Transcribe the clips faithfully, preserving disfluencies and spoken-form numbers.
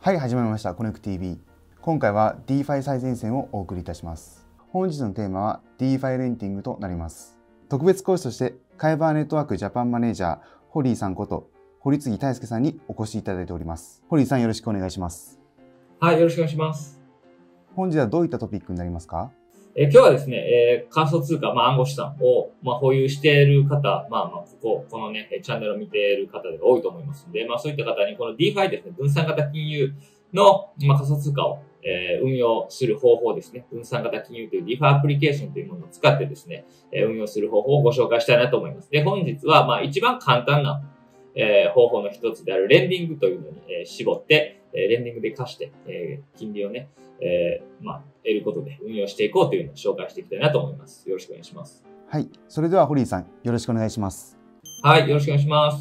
はい、始まりました。コネク ティーブイ。今回は ディーファイ 最前線をお送りいたします。本日のテーマは ディーファイ レンティングとなります。特別講師として、カイバーネットワークジャパンマネージャー、堀井さんこと、堀次大輔さんにお越しいただいております。堀井さん、よろしくお願いします。 はい、よろしくお願いします。 本日はどういったトピックになりますか？ えー、今日はですね、えー、仮想通貨、まあ、暗号資産を、まあ、保有している方、まあ、まあ、ここ、このね、チャンネルを見ている方が多いと思いますので、まあ、そういった方に、この ディーファイ ですね、分散型金融の、まあ、仮想通貨を、えー、運用する方法ですね。分散型金融という ディーファイ アプリケーションというものを使ってですね、えー、運用する方法をご紹介したいなと思います。で、本日は、まあ、一番簡単な、えー、方法の一つであるレンディングというのに、えー、絞って、えー、レンディングで貸して、えー、金利をね、えー、まあ、得ることで運用していこうというのを紹介していきたいなと思います。よろしくお願いします。 はい。それでは堀井さん、よろしくお願いします。 はい、よろしくお願いします。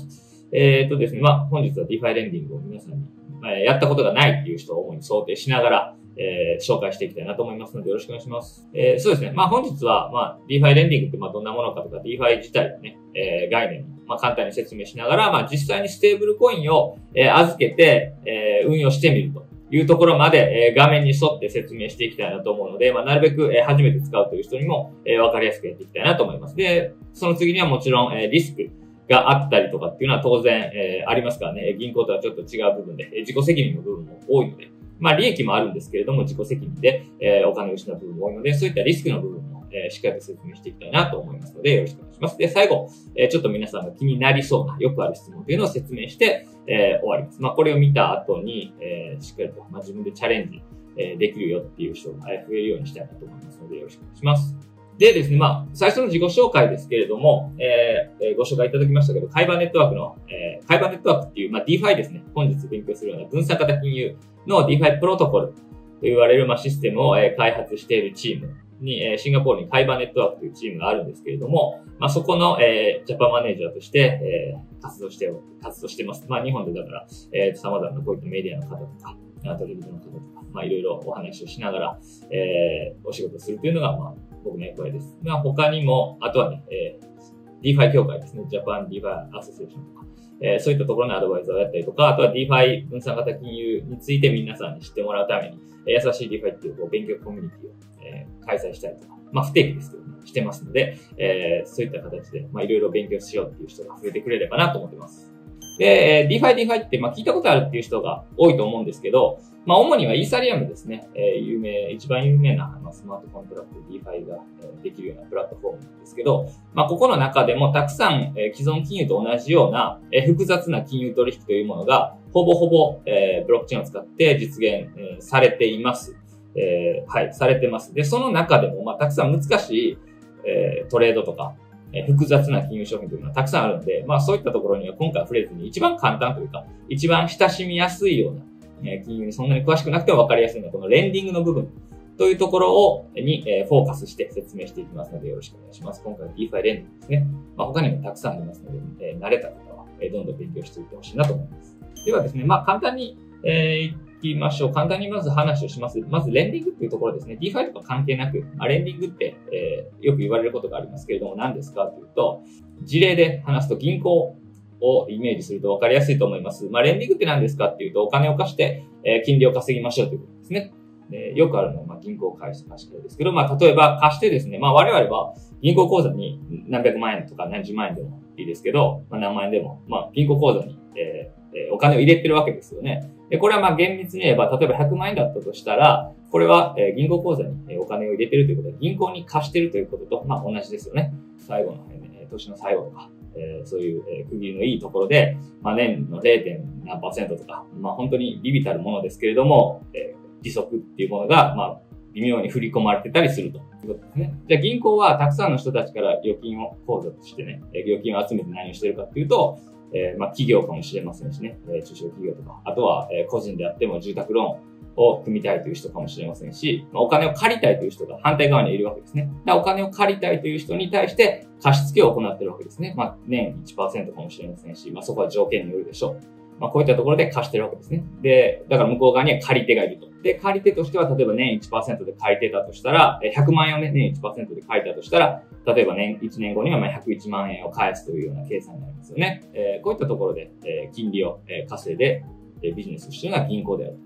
えー、っとですね、まあ、本日は ディーファイ レンディングを皆さんに、まあ、やったことがないっていう人を主に想定しながら、えー、紹介していきたいなと思いますのでよろしくお願いします。えー、そうですね。まあ、本日は、まあ、ディーファイ レンディングってまあどんなものかとか、ディーファイ 自体のね、えー、概念を、まあ、簡単に説明しながら、まあ、実際にステーブルコインを、えー、預けて、えー、運用してみるというところまで、えー、画面に沿って説明していきたいなと思うので、まあ、なるべく、えー、初めて使うという人にも、えー、わかりやすくやっていきたいなと思います。で、その次にはもちろん、えー、リスクがあったりとかっていうのは当然、えー、ありますからね、銀行とはちょっと違う部分で、えー、自己責任の部分も多いので、まあ利益もあるんですけれども、自己責任で、えー、お金を失う部分も多いので、そういったリスクの部分も、えー、しっかりと説明していきたいなと思いますので、よろしくお願いします。で、最後、えー、ちょっと皆さんが気になりそうな、よくある質問というのを説明して、えー、終わります。まあこれを見た後に、えー、しっかりと、まあ、自分でチャレンジ、えー、できるよっていう人が増えるようにしたいなと思いますので、よろしくお願いします。でですね、まあ、最初の自己紹介ですけれども、えー、ご紹介いただきましたけど、カイバーネットワークの、えー、カイバーネットワークっていう、まあ、ディーファイ ですね。本日勉強するような分散型金融の ディーファイ プロトコルと言われる、まあ、システムを、えー、開発しているチームに、えー、シンガポールにカイバーネットワークというチームがあるんですけれども、まあ、そこの、えー、ジャパンマネージャーとして、えー、活動して、活動してます。まあ、日本でだから、えー、様々なこういったメディアの方とか、テレビの方とか、まあ、いろいろお話をしながら、えー、お仕事するというのが、まあ、僕の役割です。まあ、他にも、あとはね、えー、ディーファイ 協会ですね。ジャパン ディーファイ アソシエーションとか、えー、そういったところのアドバイザーをやったりとか、あとは ディーファイ 分散型金融について皆さんに知ってもらうために、えー、優しい ディーファイ っていうこう勉強コミュニティを、えー、開催したりとか、まあ、不定期ですけどね、してますので、えー、そういった形で、まあ、いろいろ勉強しようっていう人が増えてくれればなと思ってます。で、ディーファイ、ディーファイ って、まあ、聞いたことあるっていう人が多いと思うんですけど、まあ、主にはイーサリアムですね。えー、有名、一番有名な、まあ、スマートコントラクト ディーファイ が、えー、できるようなプラットフォームなんですけど、まあ、ここの中でもたくさん、えー、既存金融と同じような、えー、複雑な金融取引というものが、ほぼほぼ、えー、ブロックチェーンを使って実現、えー、されています。えー、はい、されてます。で、その中でも、まあ、たくさん難しい、えー、トレードとか、複雑な金融商品というのはたくさんあるので、まあそういったところには今回触れずに一番簡単というか、一番親しみやすいような、えー、金融にそんなに詳しくなくても分かりやすいのはこのレンディングの部分というところを、に、えー、フォーカスして説明していきますのでよろしくお願いします。今回は ディーファイ レンディングですね。まあ他にもたくさんありますので、えー、慣れた方は、えー、どんどん勉強していってほしいなと思います。ではですね、まあ簡単に、えー言いましょう。簡単にまず話をします。まず、レンディングっていうところですね。ディーファイ とか関係なく、まあ、レンディングって、えー、よく言われることがありますけれども、何ですかというと、事例で話すと銀行をイメージすると分かりやすいと思います。まあ、レンディングって何ですかっていうと、お金を貸して、えー、金利を稼ぎましょうということですね。えー、よくあるのは、まあ、銀行貸し貸し借りですけど、まあ、例えば貸してですね、まあ、我々は銀行口座に何百万円とか何十万円でもいいですけど、まあ、何万円でも、まあ、銀行口座に、えーお金を入れてるわけですよね。で、これはまあ厳密に言えば、例えばひゃくまん円だったとしたら、これは銀行口座にお金を入れてるということで、銀行に貸してるということと、まあ同じですよね。最後の、ね、年の最後とか、えー、そういう区切りのいいところで、まあ年の ゼロ. 何パーセントとか、まあ本当に微々たるものですけれども、えー、利息っていうものが、まあ微妙に振り込まれてたりするということですね。じゃあ銀行はたくさんの人たちから預金を口座としてね、預金を集めて何をしてるかっていうと、えー、まあ、企業かもしれませんしね、えー、中小企業とか、あとは、えー、個人であっても住宅ローンを組みたいという人かもしれませんし、まあ、お金を借りたいという人が反対側にいるわけですね。だお金を借りたいという人に対して貸し付けを行っているわけですね。まあ、年 いちパーセント かもしれませんし、まあ、そこは条件によるでしょう。まあ、こういったところで貸してるわけですね。で、だから向こう側には借り手がいると。で、借り手としては、例えば年 いちパーセント で借りてたとしたら、ひゃくまん円をね、年 いちパーセント で借りたとしたら、例えば年、いちねんごにはまあひゃくいちまん円を返すというような計算になりますよね。えー、こういったところで、えー、金利を稼いで、ビジネスをしているのが銀行である。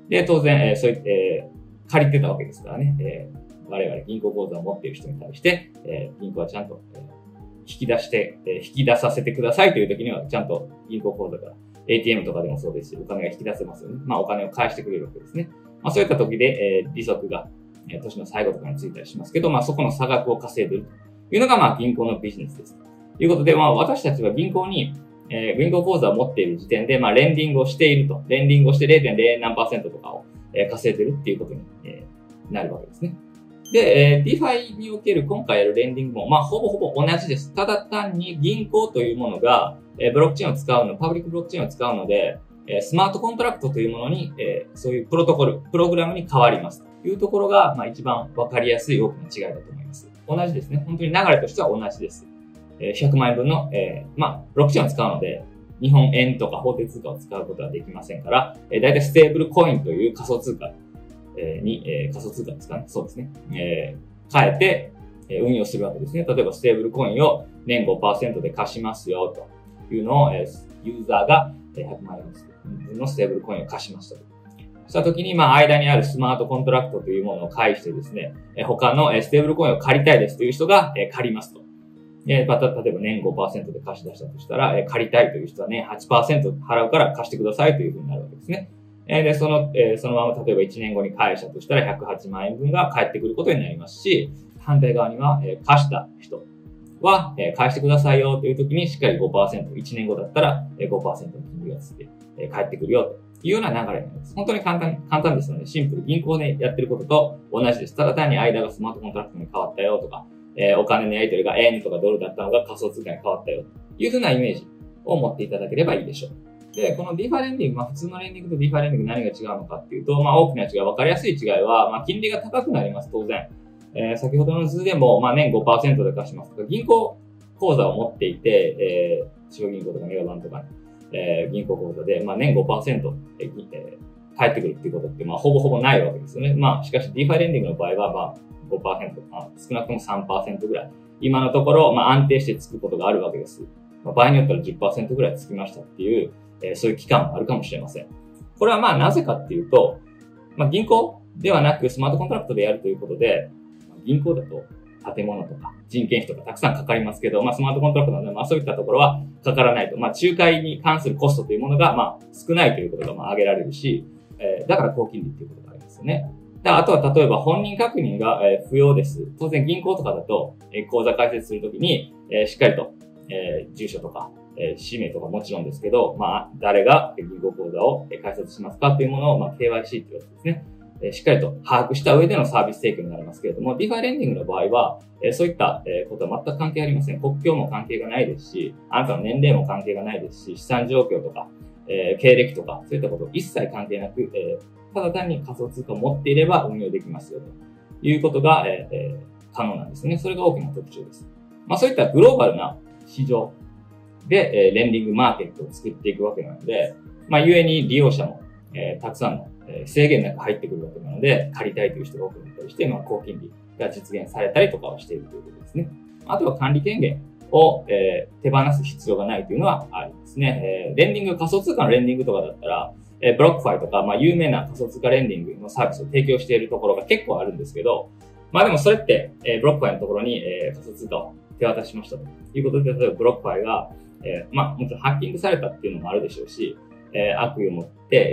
で、当然、えー、そういって、えー、借りてたわけですからね、えー、我々銀行口座を持っている人に対して、えー、銀行はちゃんと、えー、引き出して、えー、引き出させてくださいという時には、ちゃんと銀行口座から エーティーエム とかでもそうですし、お金が引き出せますよね。まあ、お金を返してくれるわけですね。まあ、そういった時で、えー、利息が、えー、年の最後とかについたりしますけど、まあ、そこの差額を稼いでいるというのが、まあ、銀行のビジネスです。ということで、まあ、私たちは銀行に、えー、銀行口座を持っている時点で、まあ、レンディングをしていると。レンディングをして ゼロてんゼロ 何パーセントとかを、えー、稼いでいるっていうことに、えー、なるわけですね。で、えー、DeFi における今回やるレンディングも、まあ、ほぼほぼ同じです。ただ単に銀行というものが、えー、ブロックチェーンを使うの、パブリックブロックチェーンを使うので、えー、スマートコントラクトというものに、えー、そういうプロトコル、プログラムに変わります。というところが、まあ、一番わかりやすい大きな違いだと思います。同じですね。本当に流れとしては同じです。えー、ひゃくまんえんぶんの、えー、まあ、ブロックチェーンを使うので、日本円とか法定通貨を使うことはできませんから、えー、だいたいステーブルコインという仮想通貨、えー、に、えー、仮想通貨ですかね。そうですね。えー、変えて、えー、運用するわけですね。例えばステーブルコインを年 ごパーセント で貸しますよというのを、えー、ユーザーがひゃくまんえん分のステーブルコインを貸しましたと。そした時に、まあ、間にあるスマートコントラクトというものを介してですね、えー、他の、えー、ステーブルコインを借りたいですという人が、えー、借りますと。えー、また、例えば年 ごパーセント で貸し出したとしたら、えー、借りたいという人は年 はちパーセント 払うから貸してくださいというふうになるわけですね。えー、で、その、えー、そのまま例えばいちねんごに返したとしたらひゃくはちまんえんぶんが返ってくることになりますし、反対側には、えー、貸した人は、えー、返してくださいよという時にしっかり ごパーセント、いちねんごだったら ごパーセント の金利がついて、えー、返ってくるよというような流れになります。本当に簡単、簡単ですので、シンプル。銀行でやってることと同じです。ただ単に間がスマートコントラクトに変わったよとか、えー、お金のやり取りが円とかドルだったのが仮想通貨に変わったよというふうなイメージを持っていただければいいでしょう。で、この DeFi レンディング、まあ普通のレンディングと DeFi レンディング何が違うのかっていうと、まあ大きな違い、わかりやすい違いは、まあ金利が高くなります、当然。えー、先ほどの図でも、まあ年 ごパーセント で貸しますとか、銀行口座を持っていて、えー、地方銀行とかメガバンとか、えー、銀行口座で、まあ年 ごパーセント、えー、返ってくるっていうことって、まあほぼほぼないわけですよね。まあしかし DeFi レンディングの場合は、まあごパーセント、まあ、少なくとも さんパーセント ぐらい。今のところ、まあ安定してつくことがあるわけです。まあ、場合によったら じゅっパーセント ぐらいつきましたっていう、えー、そういう期間もあるかもしれません。これはまあなぜかっていうと、まあ銀行ではなくスマートコントラクトでやるということで、銀行だと建物とか人件費とかたくさんかかりますけど、まあスマートコントラクトなので、まあそういったところはかからないと。まあ仲介に関するコストというものがまあ少ないということがまあ挙げられるし、えー、だから高金利っていうことがありますよね。あとは例えば本人確認が不要です。当然銀行とかだと口座開設するときにしっかりと住所とか氏名とかもちろんですけど、まあ誰が銀行口座を開設しますかっていうものをまあ ケーワイシー っていうやつですね。しっかりと把握した上でのサービス提供になりますけれども、DeFi レンディングの場合はそういったことは全く関係ありません。国境も関係がないですし、あなたの年齢も関係がないですし、資産状況とか経歴とかそういったこと一切関係なく、ただ単に仮想通貨を持っていれば運用できますよということが、えーえー、可能なんですね。それが大きな特徴です。まあそういったグローバルな市場で、えー、レンディングマーケットを作っていくわけなので、まあゆえに利用者も、えー、たくさんの、えー、制限なく入ってくるわけなので、借りたいという人が多くなったりして、まあ高金利が実現されたりとかをしているということですね。あとは管理権限を、えー、手放す必要がないというのはありますね。えー、レンディング、仮想通貨のレンディングとかだったら、えー、ブロックファイとか、まあ、有名な仮想通貨レンディングのサービスを提供しているところが結構あるんですけど、まあでもそれって、えー、ブロックファイのところに、えー、仮想通貨を手渡しましたということで、例えばブロックファイが、えー、まあもちろんハッキングされたっていうのもあるでしょうし、えー、悪意を持って、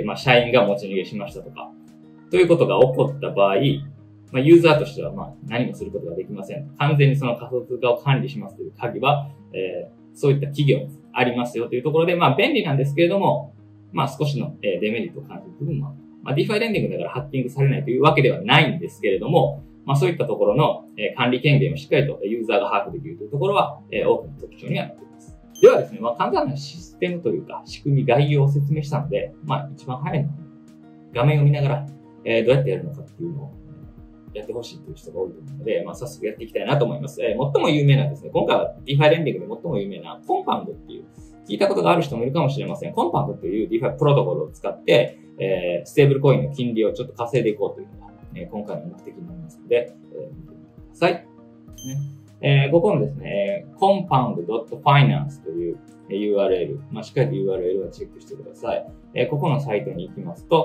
まあ社員が持ち逃げしましたとか、ということが起こった場合、まあユーザーとしてはまあ何もすることができません。完全にその仮想通貨を管理しますという鍵は、えー、そういった企業にありますよというところで、まあ便利なんですけれども、まあ少しのデメリットを感じる部分もある。まあ DeFi レンディングだからハッキングされないというわけではないんですけれども、まあそういったところの管理権限をしっかりとユーザーが把握できるというところは大きな特徴にはなっています。ではですね、まあ簡単なシステムというか仕組み概要を説明したので、まあ一番早いのは画面を見ながらどうやってやるのかっていうのをやってほしいという人が多いと思うので、まあ早速やっていきたいなと思います。最も有名なですね、今回は DeFi レンディングで最も有名なコンパウンドっていう聞いたことがある人もいるかもしれません。コンパウンドという DeFi プロトコルを使って、えー、ステーブルコインの金利をちょっと稼いでいこうというのが、えー、今回の目的になりますので、えー、見てみてください。ねえー、ここのですね、コンパウンド ドットファイナンス という ユーアールエル、まあ、しっかりと ユーアールエル はチェックしてください。えー、ここのサイトに行きますと、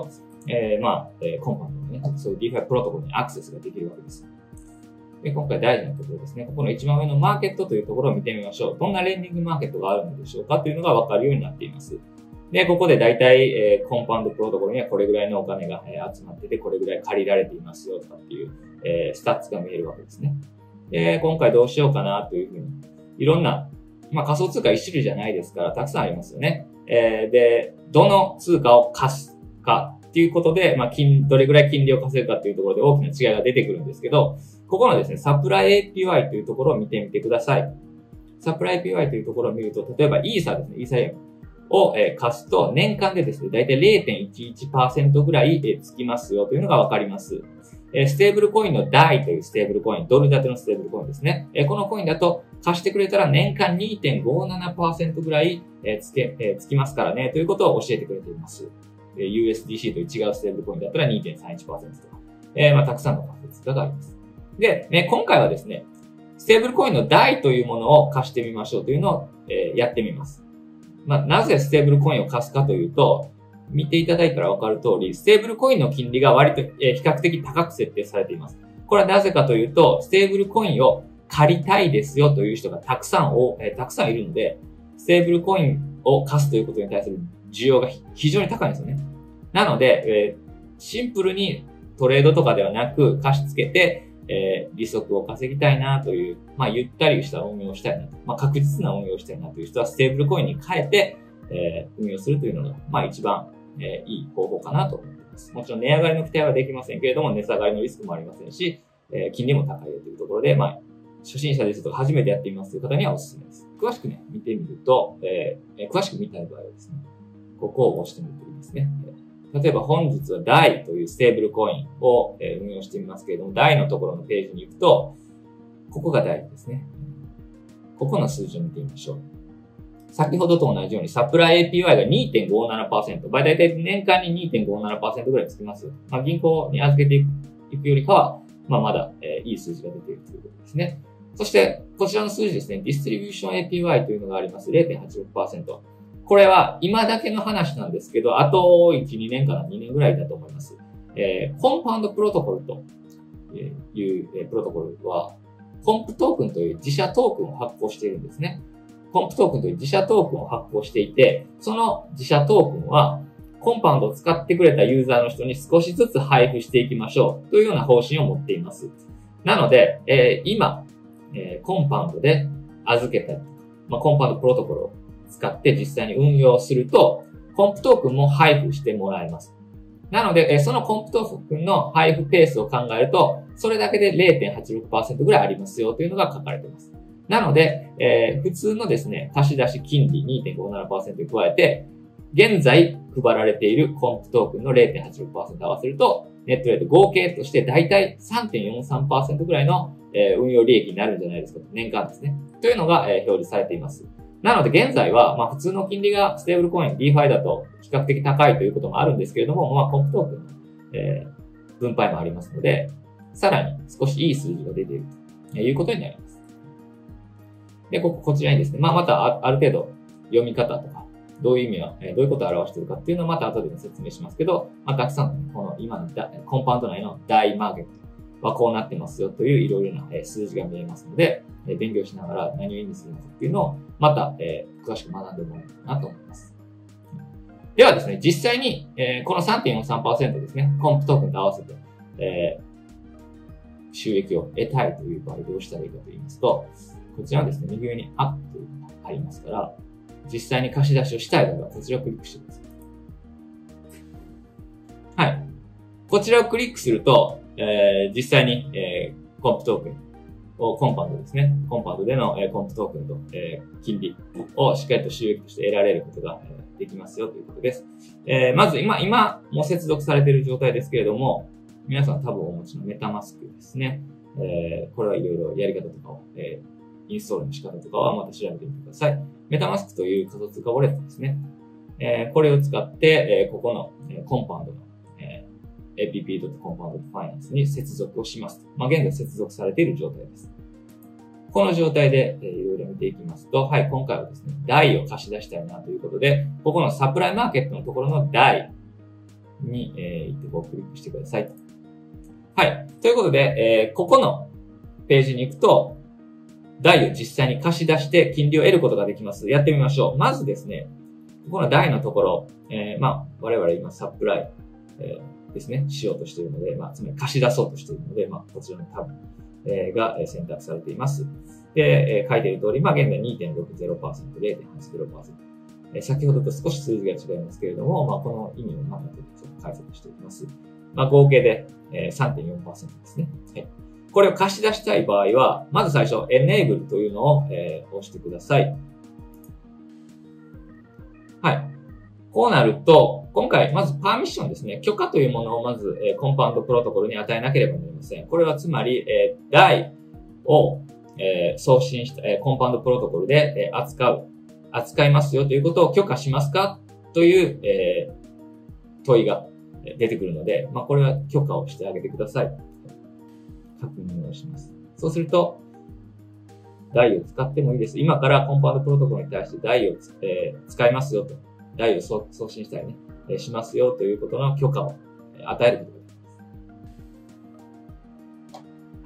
えー、まあ、えー、コンパウンドのね、そういう ディーファイ プロトコルにアクセスができるわけです。で、今回大事なところですね。ここの一番上のマーケットというところを見てみましょう。どんなレンディングマーケットがあるのでしょうかというのがわかるようになっています。で、ここで大体、えー、コンパウンドプロトコルにはこれぐらいのお金が、えー、集まってて、これぐらい借りられていますよとかっていう、えー、スタッツが見えるわけですね。で、今回どうしようかなというふうに、いろんな、まあ仮想通貨一種類じゃないですから、たくさんありますよね。えー、で、どの通貨を貸すかっていうことで、まあ金、どれぐらい金利を稼ぐかっていうところで大きな違いが出てくるんですけど、ここのですね、サプライ エーピーワイ というところを見てみてください。サプライ エーピーワイ というところを見ると、例えばイーサですね、イーサリアムを、えー、貸すと年間でですね、だいたい ゼロてんいちいちパーセント ぐらい、えー、つきますよというのがわかります。えー、ステーブルコインの ディーエーアイ というステーブルコイン、ドル建てのステーブルコインですね。えー、このコインだと貸してくれたら年間 にてんごななパーセント ぐらい、えー、つけ、えー、つきますからね、ということを教えてくれています。えー、ユーエスディーシー という違うステーブルコインだったら にてんさんいちパーセント とか、えー、まあ、たくさんの仮説があります。で、ね、今回はですね、ステーブルコインの ディーエーアイ というものを貸してみましょうというのを、えー、やってみます。まあ、なぜステーブルコインを貸すかというと、見ていただいたらわかる通り、ステーブルコインの金利が割と、えー、比較的高く設定されています。これはなぜかというと、ステーブルコインを借りたいですよという人がたくさんを、えー、たくさんいるので、ステーブルコインを貸すということに対する需要が非常に高いんですよね。なので、えー、シンプルにトレードとかではなく貸し付けて、えー、利息を稼ぎたいなという、まあ、ゆったりした運用をしたいなと、まあ、確実な運用をしたいなという人は、ステーブルコインに変えて、えー、運用するというのが、まあ、一番、えー、いい方法かなと思っています。もちろん値上がりの期待はできませんけれども、値下がりのリスクもありませんし、えー、金利も高いよというところで、まあ、初心者ですとか初めてやってみますという方にはおすすめです。詳しくね、見てみると、えー、詳しく見たい場合はですね、ここを押してみるといいですね。例えば本日は ディーエーアイ というステーブルコインを運用してみますけれども、ディーエーアイ のところのページに行くと、ここが ディーエーアイ ですね。ここの数字を見てみましょう。先ほどと同じようにサプライ エーピーワイ が にてんごななパーセント。まあ、だいたい年間に にてんごななパーセント ぐらいつきます。まあ、銀行に預けていくよりかは、まあ、まだ、えー、いい数字が出ているということですね。そして、こちらの数字ですね。ディストリビューション エーピーワイ というのがあります。ゼロてんはちろくパーセント。これは今だけの話なんですけど、あといち、にねんかな、にねんぐらいだと思います。えー、コンパウンドプロトコルという、えー、プロトコルは、コンプトークンという自社トークンを発行しているんですね。コンプトークンという自社トークンを発行していて、その自社トークンは、コンパウンドを使ってくれたユーザーの人に少しずつ配布していきましょうというような方針を持っています。なので、えー、今、えー、コンパウンドで預けたり、まあ、コンパウンドプロトコルを使って実際に運用すると、コンプトークンも配布してもらえます。なので、そのコンプトークンの配布ペースを考えると、それだけで ゼロてんはちろくパーセント ぐらいありますよというのが書かれています。なので、えー、普通のですね、貸し出し金利 にてんごななパーセント に加えて、現在配られているコンプトークンの ゼロてんはちろくパーセント 合わせると、ネットレート合計としてだいたい さんてんよんさんパーセント ぐらいの、えー、運用利益になるんじゃないですか。年間ですね。というのが、えー、表示されています。なので現在は、まあ普通の金利がステーブルコイン ディーエファイ だと比較的高いということもあるんですけれども、まあコンプトークンの、えー、分配もありますので、さらに少しいい数字が出ているということになります。で、ここ、こちらにですね、まあまたあ、ある程度読み方とか、どういう意味は、えー、どういうことを表しているかっていうのをまた後で説明しますけど、まあたくさんの、ね、この今のコンパウンド内の大マーケットはこうなってますよといういろいろな、えー、数字が見えますので、えー、勉強しながら何を意味するのかっていうのをまた、えー、詳しく学んでもらえるかなと思います。ではですね、実際に、えー、この さんてんよんさんパーセント ですね、コンプトークンと合わせて、えー、収益を得たいという場合どうしたらいいかと言いますと、こちらはですね、右上にアップというのがありますから、実際に貸し出しをしたい場合はこちらをクリックしてください。はい。こちらをクリックすると、えー、実際に、えー、コンプトークンを、コンパウンドですね。コンパウンドでの、えー、コンプトークンと、えー、金利をしっかりと収益として得られることが、えー、できますよということです。えー、まず今、今もう接続されている状態ですけれども、皆さん多分お持ちのメタマスクですね。えー、これはいろいろやり方とかを、えーインストールの仕方とかはまた調べてみてください。メタマスクという仮想通貨ウォレットですね。えー、これを使って、えー、ここの、えー、コンパウンドの、えー、エーピーピードットコンパウンドファイナンスに接続をします。まあ、現在接続されている状態です。この状態で、えー、いろいろ見ていきますと、はい、今回はですね、ディーエーアイ を貸し出したいなということで、ここのサプライマーケットのところの ディーエーアイに、えー、行ってこうクリックしてください。はい。ということで、えー、ここのページに行くと、台を実際に貸し出して金利を得ることができます。やってみましょう。まずですね、ここの台のところ、えー、まあ、我々今サプライ、えー、ですね、しようとしているので、まあ、つまり貸し出そうとしているので、まあ、こちらのタブ、えー、が選択されています。で、えー、書いている通り、まあ、現在 にてんろくゼロパーセント、れいてんはちゼロパーセント。えー、先ほどと少し数字が違いますけれども、まあ、この意味をまたちょっと解説していきます。まあ、合計で、えー、さんてんよんパーセント ですね。はい。これを貸し出したい場合は、まず最初、Enable というのを、えー、押してください。はい。こうなると、今回、まずパーミッションですね。許可というものをまず、えー、コンパウンドプロトコルに与えなければなりません。これはつまり、えー、台を、えー、送信した、えー、コンパウンドプロトコルで、えー、扱う、扱いますよということを許可しますかという、えー、問いが出てくるので、まあ、これは許可をしてあげてください。確認をします。そうすると、台を使ってもいいです。今からコンパウンドプロトコルに対して台を、えー、使いますよと。台を送信したりね、えー、しますよということの許可を与えることができます。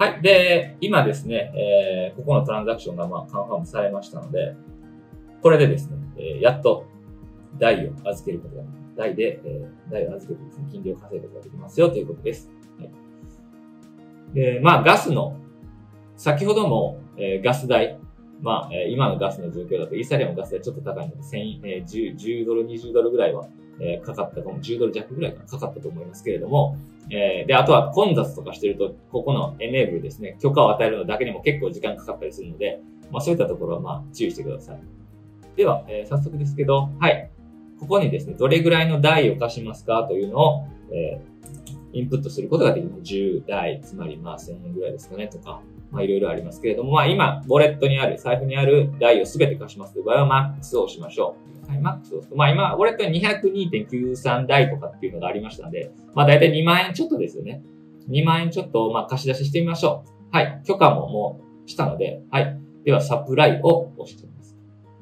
はい。で、今ですね、えー、ここのトランザクションがまあカンファームされましたので、これでですね、えー、やっと台を預けることができます。台で、えー、台を預けてですね、金利を稼ぐことができますよということです。はい。で、まあ、ガスの、先ほども、えー、ガス代、まあ、えー、今のガスの状況だと、イーサリアムのガス代ちょっと高いので、せん、えー、10、じゅうドル、にじゅうドルぐらいは、えー、かかったかも、じゅうドル弱ぐらいかかったと思いますけれども、えー、で、あとは混雑とかしてると、ここのエネーブルですね、許可を与えるのだけでも結構時間かかったりするので、まあ、そういったところはまあ、注意してください。では、えー、早速ですけど、はい。ここにですね、どれぐらいの台を貸しますかというのを、えー、インプットすることができます。じゅうだい、つまりまあせんえんぐらいですかねとか、まあいろいろありますけれども、まあ今、ウォレットにある、財布にある台をすべて貸しますという場合はマックスを押しましょう。はい、マックスを押すと、まあ今、ウォレットに にひゃくにてんきゅうさん 台とかっていうのがありましたので、まあ大体にまんえんちょっとですよね。にまんえんちょっと、まあ貸し出ししてみましょう。はい。許可ももうしたので、はい。では、サプライを押してみます。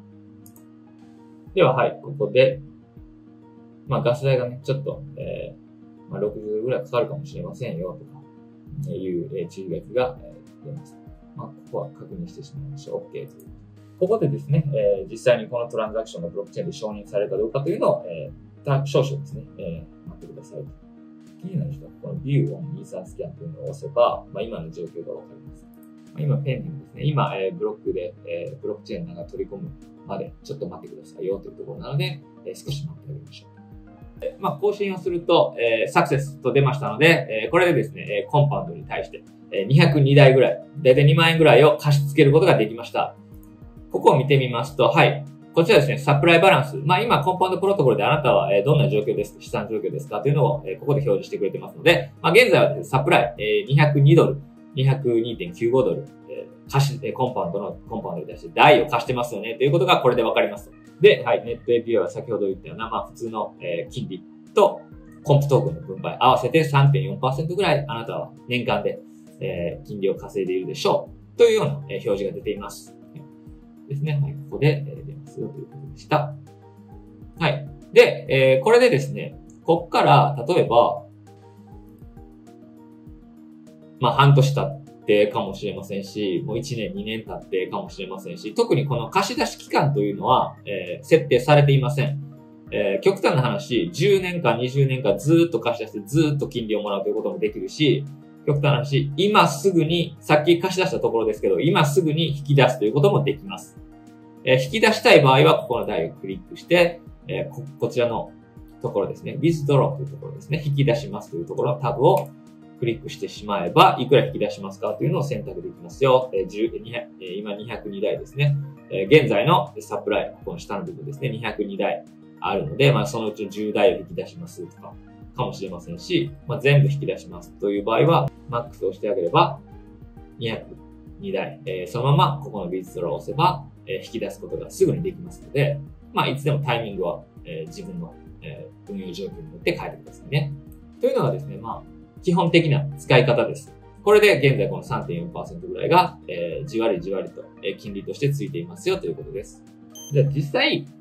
では、はい。ここで、まあガス代がね、ちょっと、えー、まあろくじゅうドルぐらいかかるかもしれませんよ、とか。いう注意書きが出ます。まあ、ここは確認してしまいましょう。OK という。ここでですね、えー、実際にこのトランザクションがブロックチェーンで承認されるかどうかというのを、えー、少々ですね、えー、待ってください。気になる人は、この View on Ether Scan というのを押せば、まあ、今の状況がわかります。まあ、今、ペンディングですね。今、えー、ブロックで、えー、ブロックチェーンが取り込むまで、ちょっと待ってくださいよというところなので、えー、少し待ってあげましょう。まあ、更新をすると、えー、サクセスと出ましたので、えー、これでですね、コンパウンドに対して、えー、にひゃくにだいぐらい、だいたいにまんえんぐらいを貸し付けることができました。ここを見てみますと、はい。こちらですね、サプライバランス。まあ、今、コンパウンドプロトコルであなたは、えー、どんな状況ですか、資産状況ですかというのを、えー、ここで表示してくれてますので、まあ、現在はですね、サプライ、えー、にひゃくにドル、にひゃくにてんきゅうごドル、えー、貸し、えー、コンパウンドの、コンパウンドに対して台を貸してますよね、ということがこれでわかります。で、はい、ネット エーピーアイ は先ほど言ったような、まあ、普通の、えー、金利と、コンプトークンの分配合わせて さんてんよんパーセント ぐらいあなたは年間で、えー、金利を稼いでいるでしょうというような、えー、表示が出ています。ですね。はい、ここで、えー、出ますよということでした。はい。で、えー、これでですね、こっから、例えば、まあ、半年経ってかもしれませんし、もういちねん、にねん経ってかもしれませんし、特にこの貸し出し期間というのは、えー、設定されていません。えー、極端な話、じゅうねんかん、にじゅうねんかんずーっと貸し出してずーっと金利をもらうということもできるし、極端な話、今すぐに、さっき貸し出したところですけど、今すぐに引き出すということもできます。えー、引き出したい場合は、ここの台をクリックして、えー、こ、こちらのところですね、withdraw というところですね、引き出しますというところのタブをクリックしてしまえば、いくら引き出しますかというのを選択できますよ。えー、じゅう、にひゃく、えー、今にひゃくにだいですね。えー、現在のサプライ、ここの下の部分ですね、にひゃくにだい。あるので、まあそのうちのじゅうだいを引き出しますとか、かもしれませんし、まあ全部引き出しますという場合は、マックスを押してあげれば、にひゃくにだい、えー、そのままここのビーツドラを押せば、えー、引き出すことがすぐにできますので、まあいつでもタイミングは、えー、自分の、えー、運用状況によって変えてくださいね。というのがですね、まあ基本的な使い方です。これで現在この さんてんよんパーセント ぐらいが、えー、じわりじわりと、えー、金利としてついていますよということです。じゃあ実際、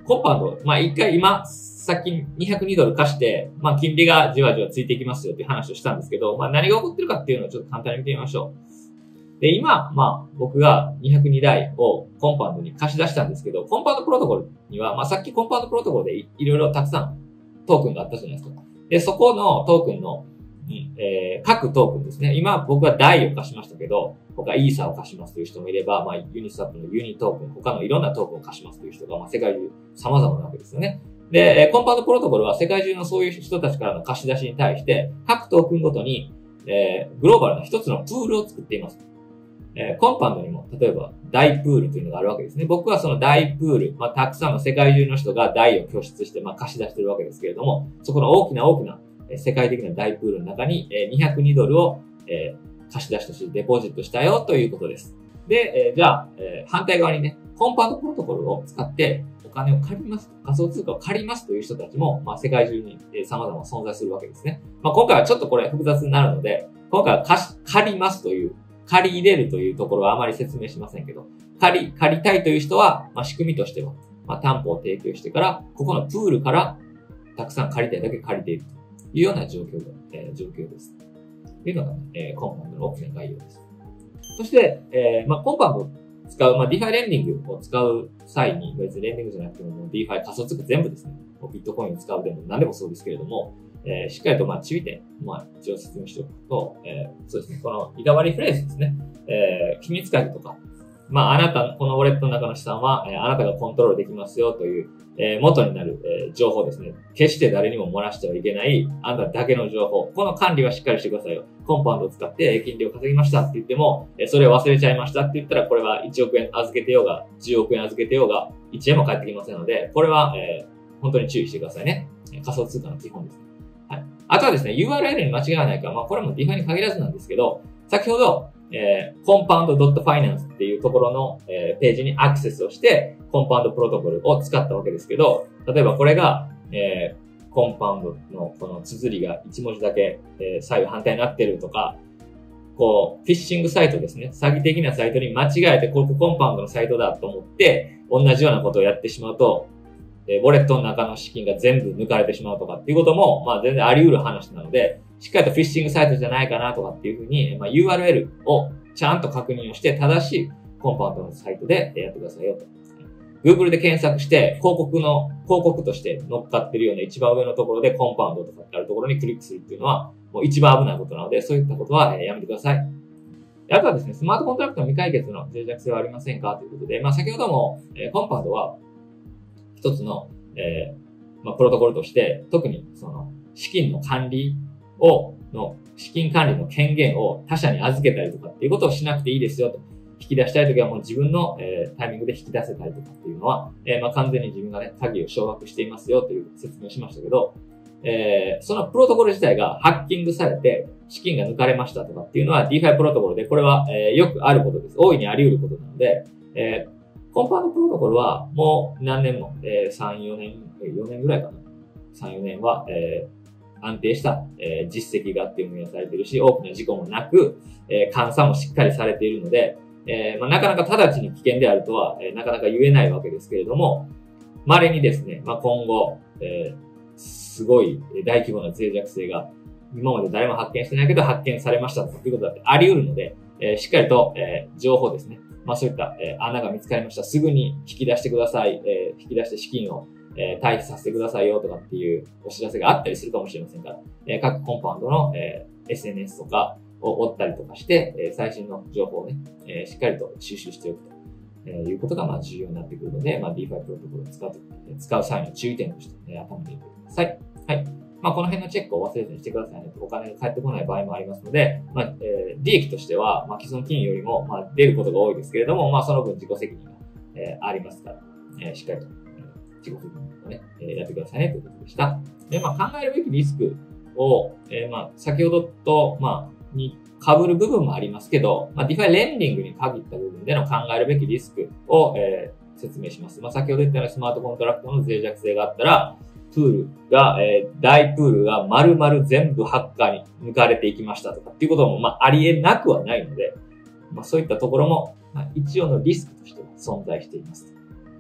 コンパウンド、まあ一回今、さっきにひゃくにドル貸して、まあ金利がじわじわついていきますよっていう話をしたんですけど、まあ何が起こってるかっていうのをちょっと簡単に見てみましょう。で、今、まあ僕がにひゃくにだいをコンパウンドに貸し出したんですけど、コンパウンドプロトコルには、まあさっきコンパウンドプロトコルで い, いろいろたくさんトークンがあったじゃないですか。で、そこのトークンの、うんえー、各トークンですね。今僕はダイを貸しましたけど、他イーサを貸しますという人もいれば、まあユニスワップのユニトークン、他のいろんなトークンを貸しますという人が、まあ世界中様々なわけですよね。で、コンパウンドプロトコルは世界中のそういう人たちからの貸し出しに対して、各トークンごとに、えー、グローバルな一つのプールを作っています。えー、コンパウンドにも、例えば、大プールというのがあるわけですね。僕はその大プール、まあ、たくさんの世界中の人が大を拠出して、まあ、貸し出してるわけですけれども、そこの大きな大きな、えー、世界的な大プールの中に、えー、にひゃくにドルを、えー、貸し出しとしてデポジットしたよということです。で、えー、じゃあ、えー、反対側にね、コンパウンドプロトコルを使って、お金を借ります。仮想通貨を借りますという人たちも、まあ、世界中に、えー、様々存在するわけですね。まあ、今回はちょっとこれ複雑になるので、今回は貸し、借りますという、借り入れるというところはあまり説明しませんけど、借り、借りたいという人は、まあ、仕組みとしては、まあ、担保を提供してから、ここのプールからたくさん借りたいだけ借りているというような状況が、えー、状況です。というのが、ね、えー、コンパウンドの大きな概要です。そして、えー、まあ、コンパウンドを使う、まあ、ディファイレンディングを使う際に、別にレンディングじゃなくても、もうディファイ仮想通貨全部ですね、ビットコインを使うでも何でもそうですけれども、えー、しっかりと、まあ、注意点、まあ、一応説明しておくと、えー、そうですね、このリカバリーフレーズですね、えー、機密鍵とか、まあ、あなた、このウォレットの中の資産は、えー、あなたがコントロールできますよという、えー、元になる、えー、情報ですね。決して誰にも漏らしてはいけない、あなただけの情報。この管理はしっかりしてくださいよ。コンパウンドを使って金利を稼ぎましたって言っても、えー、それを忘れちゃいましたって言ったら、これはいちおくえん預けてようが、じゅうおくえん預けてようが、いちえんも返ってきませんので、これは、えー、本当に注意してくださいね。仮想通貨の基本ですね。はい。あとはですね、ユーアールエル に間違いがないか、まあこれも ディファイ に限らずなんですけど、先ほど、えー、コンパウンド ドット ファイナンス っていうところの、えー、ページにアクセスをして、コンパウンドプロトコルを使ったわけですけど、例えばこれが、えー、コンパウンドのこの綴りがいち文字だけ、えー、左右反対になってるとか、こう、フィッシングサイトですね。詐欺的なサイトに間違えて、ここコンパウンドのサイトだと思って、同じようなことをやってしまうと、えー、ウォレットの中の資金が全部抜かれてしまうとかっていうことも、まあ全然あり得る話なので、しっかりとフィッシングサイトじゃないかなとかっていうふうに、まあ ユーアールエル をちゃんと確認をして正しいコンパウンドのサイトでやってくださいよと。Google で検索して広告の、広告として乗っかってるような一番上のところでコンパウンドとかってあるところにクリックするっていうのはもう一番危ないことなので、そういったことはやめてください。あとはですね、スマートコントラクトの未解決の脆弱性はありませんかということで、まあ先ほども、えー、コンパウンドは一つの、えー、まあプロトコルとして、特にその資金の管理を、の資金管理の権限を他社に預けたりとかっていうことをしなくていいですよと。引き出したいときはもう自分の、えー、タイミングで引き出せたりとかっていうのは、えー、まあ完全に自分がね、鍵を掌握していますよという説明をしましたけど、えー、そのプロトコル自体がハッキングされて資金が抜かれましたとかっていうのは ディーファイ プロトコルで、これは、えー、よくあることです。大いにあり得ることなので、えー、コンパウンドプロトコルはもう何年も、えー、さん、よねん、よねんぐらいかな。さん、よねんは、えー安定した、えー、実績がっていうのがされているし、大きな事故もなく、えー、監査もしっかりされているので、えーまあ、なかなか直ちに危険であるとは、えー、なかなか言えないわけですけれども、稀にですね、まあ、今後、えー、すごい大規模な脆弱性が今まで誰も発見してないけど発見されましたということだってあり得るので、えー、しっかりと、えー、情報ですね。まあそういった、えー、穴が見つかりました。すぐに引き出してください。えー、引き出して資金をえー、退避させてくださいよとかっていうお知らせがあったりするかもしれませんが、えー、各コンパウンドの、えー、エスエヌエス とかを追ったりとかして、えー、最新の情報をね、えー、しっかりと収集しておくと、えー、いうことがまあ重要になってくるので、まあ ディーファイ プロトコルを使うと、えー、使う際の注意点として、ね、頭に入れてください。はい。まあこの辺のチェックを忘れずにしてくださいね。お金が返ってこない場合もありますので、まあ、えー、利益としては、まあ既存金融よりも、まあ出ることが多いですけれども、まあその分自己責任が、えー、ありますから、えー、しっかりと自己責任をね、えー、やってくださいねということでした。で、まあ考えるべきリスクを、えー、まあ先ほどと、まあ、に被る部分もありますけど、まあ ディーファイ レンディングに限った部分での考えるべきリスクを、えー、説明します。まあ先ほど言ったようなスマートコントラクトの脆弱性があったら、プールが、えー、大プールが丸々全部ハッカーに抜かれていきましたとかっていうことも、まあありえなくはないので、まあそういったところも、まあ、一応のリスクとしては存在しています。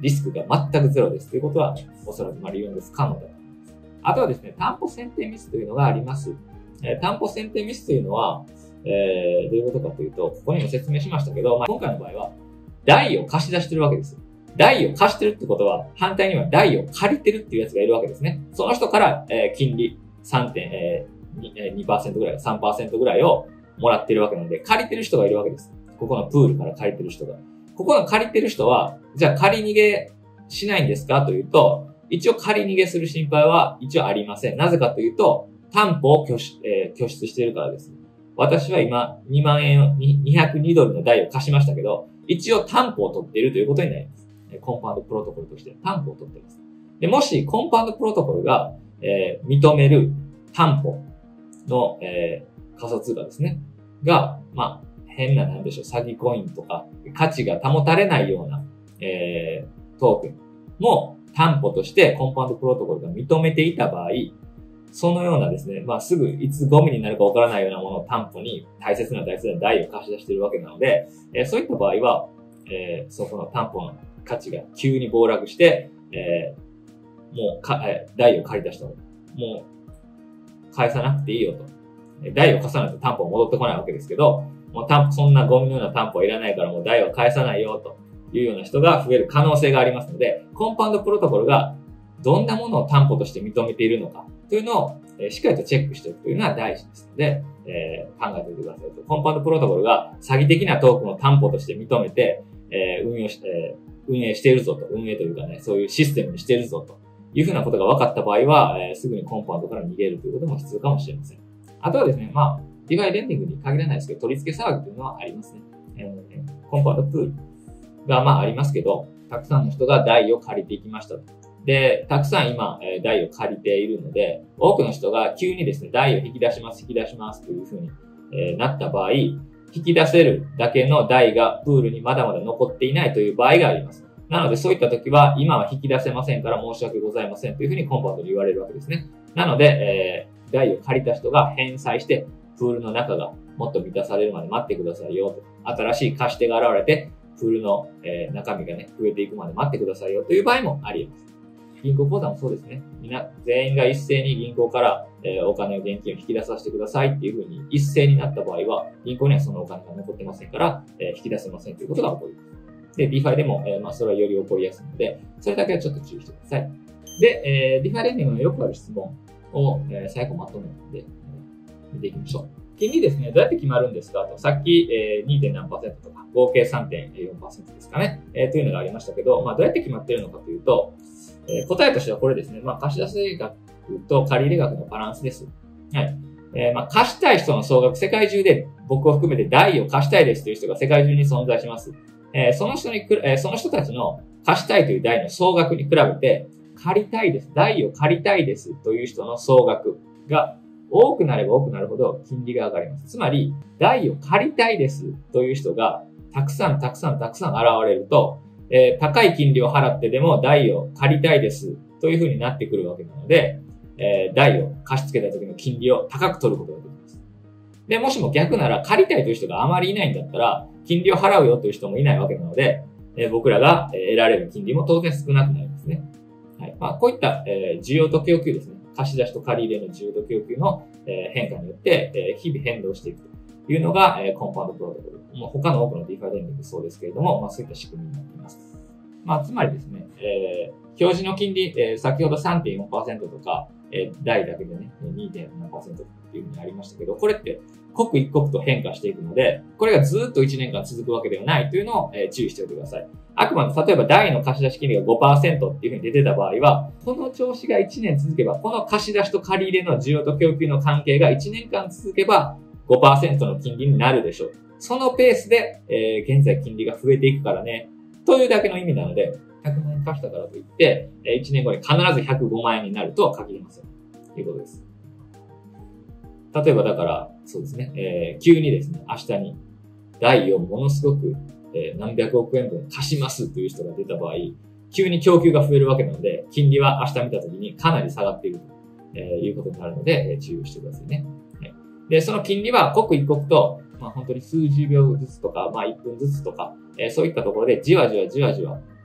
リスクが全くゼロですということは、おそらくまあ理論です可能だと思います。あとはですね、担保選定ミスというのがあります。えー、担保選定ミスというのは、えー、どういうことかというと、ここにも説明しましたけど、まあ、今回の場合は、代を貸し出してるわけです。代を貸してるってことは、反対には代を借りてるっていうやつがいるわけですね。その人から、えー、金利さんてんにパーセント ぐらい、さんパーセント ぐらいをもらってるわけなので、借りてる人がいるわけです。ここのプールから借りてる人が。ここの借りてる人は、じゃあ借り逃げしないんですかというと、一応借り逃げする心配は一応ありません。なぜかというと、担保を拠出、えー、拠出しているからです。私は今にまんえん、にひゃくにドルの代を貸しましたけど、一応担保を取っているということになります。コンパウンドプロトコルとして担保を取っています。で、もしコンパウンドプロトコルが、えー、認める担保の、えー、仮想通貨ですね。が、まあ、変な、なんでしょう、詐欺コインとか、価値が保たれないような、えー、トークンも担保としてコンパウンドプロトコルが認めていた場合、そのようなですね、まあ、すぐいつゴミになるかわからないようなものを担保に大切な大切な代を貸し出しているわけなので、えー、そういった場合は、えー、そこの担保の価値が急に暴落して、えー、もうか、えー、代を借りた人も、もう返さなくていいよと。代を貸さないと担保は戻ってこないわけですけど、もう担保、そんなゴミのような担保はいらないからもう代を返さないよというような人が増える可能性がありますので、コンパウンドプロトコルがどんなものを担保として認めているのかというのを、えー、しっかりとチェックしておくというのは大事ですので、えー、考えておいてくださいと。コンパウンドプロトコルが詐欺的なトークンを担保として認めて、えー、運用して、運営しているぞと、運営というかね、そういうシステムにしているぞというふうなことが分かった場合は、えー、すぐにコンパウンドから逃げるということも必要かもしれません。あとはですね、まあ、ディファイレンディングに限らないですけど、取り付け騒ぎというのはありますね。えー、コンパウンドプールがまあありますけど、たくさんの人が代を借りていきましたと。で、たくさん今、えー、代を借りているので、多くの人が急にですね、代を引き出します、引き出しますというふうに、えー、なった場合、引き出せるだけの代がプールにまだまだ残っていないという場合があります。なのでそういった時は、今は引き出せませんから申し訳ございませんというふうにコンパウンドに言われるわけですね。なので、えー、代を借りた人が返済して、プールの中がもっと満たされるまで待ってくださいよと。新しい貸し手が現れて、プールの、えー、中身がね、増えていくまで待ってくださいよという場合もあり得ます。銀行口座もそうですね。みんな、全員が一斉に銀行から、えー、お金を現金を引き出させてくださいっていうふうに一斉になった場合は、銀行にはそのお金が残ってませんから、えー、引き出せませんということが起こります。で、ディファイでも、えー、まあ、それはより起こりやすいので、それだけはちょっと注意してください。で、えー、ディファイレンディングのよくある質問を、えー、最後まとめて、見ていきましょう。金利ですね、どうやって決まるんですかと、さっき、えー、に. 点何パーセントとか、合計 さんてんよんパーセント ですかね、えー、というのがありましたけど、まあ、どうやって決まっているのかというと、えー、答えとしてはこれですね、まあ、貸し出し額と借入額のバランスです。はい。えー、まあ、貸したい人の総額、世界中で僕を含めて代を貸したいですという人が世界中に存在します。えー、その人にく、えー、その人たちの貸したいという代の総額に比べて、借りたいです。代を借りたいですという人の総額が多くなれば多くなるほど金利が上がります。つまり、代を借りたいですという人がたくさんたくさんたくさん現れると、えー、高い金利を払ってでも代を借りたいですという風になってくるわけなので、えー、代を貸し付けた時の金利を高く取ることができます。で、もしも逆なら借りたいという人があまりいないんだったら、金利を払うよという人もいないわけなので、えー、僕らが得られる金利も当然少なくなりますね。はい。まあ、こういった、えー、需要と供給ですね。貸し出しと借り入れの需要と供給の、えー、変化によって、えー、日々変動していくというのが、えー、コンパウンドプロトコル。もう他の多くのディファイレンディングそうですけれども、まあそういった仕組みになっています。まあつまりですね、えー、表示の金利、えー、先ほど さんてんよんパーセント とか、えー、代だけでね、にてんななパーセント っていうふうにありましたけど、これって刻一刻と変化していくので、これがずっといちねんかん続くわけではないというのを、えー、注意しておいてください。あくまで、例えば代の貸し出し金利が ごパーセント っていうふうに出てた場合は、この調子がいちねん続けば、この貸し出しと借り入れの需要と供給の関係がいちねんかん続けば ごパーセント の金利になるでしょう。そのペースで、えー、現在金利が増えていくからね、というだけの意味なので、ひゃくまんえん貸したからといって、いちねんごに必ずひゃくごまんえんになるとは限りません。ということです。例えばだから、そうですね、えー、急にですね、明日に代をものすごく、えー、何百億円分貸しますという人が出た場合、急に供給が増えるわけなので、金利は明日見たときにかなり下がっているということになるので、注意してくださいね。はい、で、その金利は刻一刻と、まあ本当に数十秒ずつとか、まあいっぷんずつとか、えー、そういったところでじわじわじわじわ、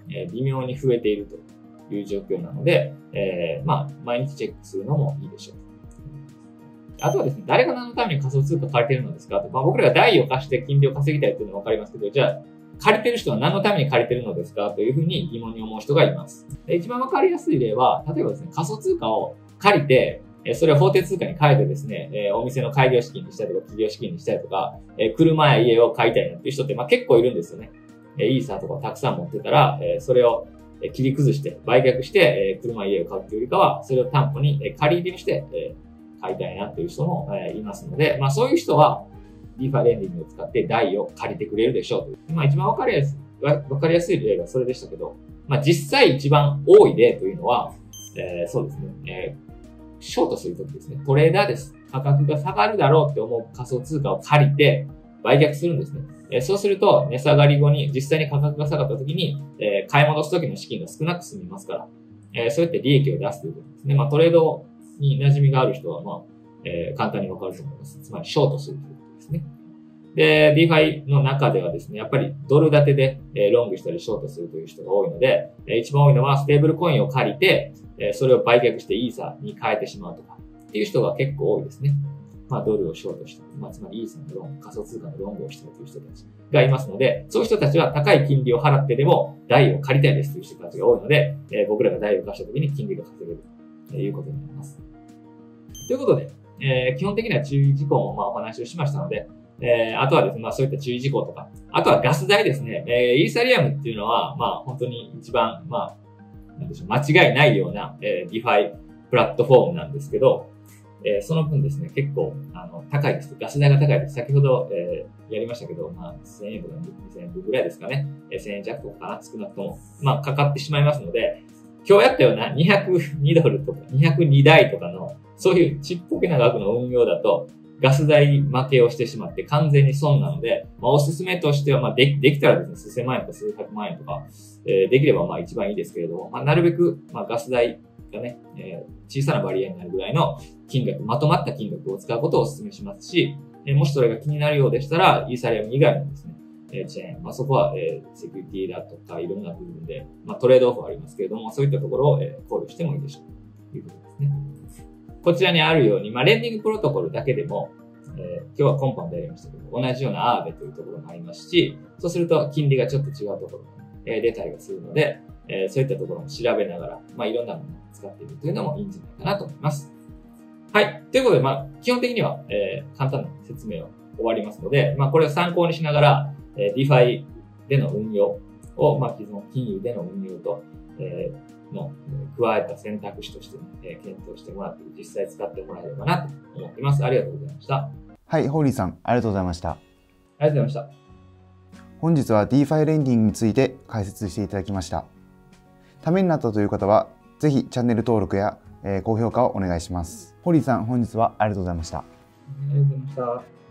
えー、微妙に増えているという状況なので、えー、まあ、毎日チェックするのもいいでしょう。あとはですね、誰が何のために仮想通貨借りてるのですかと。まあ、僕らが代を貸して金利を稼ぎたいっていうのはわかりますけど、じゃあ、借りてる人は何のために借りてるのですかというふうに疑問に思う人がいます。で一番わかりやすい例は、例えばですね、仮想通貨を借りて、それを法定通貨に変えてですね、お店の開業資金にしたりとか、企業資金にしたりとか、車や家を買いたいなっていう人ってまあ結構いるんですよね。イーサーとかをたくさん持ってたら、それを切り崩して、売却して、車や家を買うっていうよりかは、それを担保に借り入れにして、買いたいなっていう人もいますので、まあそういう人は、ディーファイレンディングを使って代を借りてくれるでしょうという。まあ一番わかりやすい、わかりやすい例がそれでしたけど、まあ実際一番多い例というのは、えー、そうですね、えー、ショートするときですね、トレーダーです。価格が下がるだろうって思う仮想通貨を借りて売却するんですね。えー、そうすると、値下がり後に実際に価格が下がったときに、えー、買い戻すときの資金が少なく済みますから、えー、そうやって利益を出すということですね。まあトレードに馴染みがある人は、まあ、えー、簡単にわかると思います。つまり、ショートするということですね。で、ディーファイ の中ではですね、やっぱりドル建てで、えー、ロングしたりショートするという人が多いので、えー、一番多いのはステーブルコインを借りて、えー、それを売却してイーサに変えてしまうとかっていう人が結構多いですね。まあ、ドルをショートした、まあ、つまりイーサのロング、仮想通貨のロングをしたという人たちがいますので、そういう人たちは高い金利を払ってでも代を借りたいですという人たちが多いので、えー、僕らが代を貸した時に金利が稼げるということになります。ということで、えー、基本的な注意事項もまあお話をしましたので、えー、あとはですね、まあそういった注意事項とか、あとはガス代ですね。えー、イーサリアムっていうのは、まあ本当に一番、まあ、なんでしょう、間違いないような、えー、ディファイプラットフォームなんですけど、えー、その分ですね、結構、あの、高いです。ガス代が高いです。先ほど、えー、やりましたけど、まあ、せんえんとかにせんえんぐらいですかね。えー、せんえん弱とかかな、少なくとも。まあ、かかってしまいますので、今日やったようなにひゃくにドルとかにひゃくにだいとかの、そういうちっぽけな額の運用だと、ガス代負けをしてしまって完全に損なので、まあ、おすすめとしては、まあ、でき、できたらですね、数千万円とか数百万円とか、えー、できればまあ一番いいですけれども、まあ、なるべく、まあ、ガス代がね、えー、小さな割合になるぐらいの金額、まとまった金額を使うことをお勧めしますし、えー、もしそれが気になるようでしたら、イーサリアム以外のですね、えー、チェーン、まあ、そこは、えー、セキュリティだとか、いろんな部分で、まあ、トレードオフはありますけれども、そういったところを、えー、考慮してもいいでしょうということですね。こちらにあるように、まあ、レンディングプロトコルだけでも、えー、今日はコンパンでやりましたけど、同じようなアーベというところもありますし、そうすると金利がちょっと違うところ、えー、出たりがするので、えー、そういったところも調べながら、まあ、いろんなものを使ってみるというのもいいんじゃないかなと思います。はい。ということで、まあ、基本的には、えー、簡単な説明を終わりますので、まあ、これを参考にしながら、えー、ディファイ での運用を、まあ、既存金融での運用と、えー、の、加えた選択肢として、えー、検討してもらって、実際使ってもらえればなと思っています。ありがとうございました。 はい、ホーリーさん、ありがとうございました。 ありがとうございました。 本日は ディーファイ レンディングについて解説していただきました。ためになったという方は、ぜひチャンネル登録や、えー、高評価をお願いします。ホーリーさん、本日はありがとうございました。 ありがとうございました。